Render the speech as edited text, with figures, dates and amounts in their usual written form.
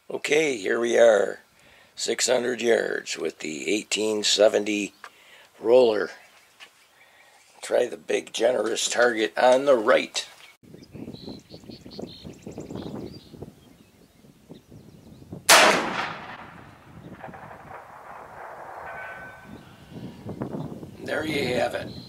Okay, here we are, 600 yards with the 1870 roller. Try the big generous target on the right. There you have it.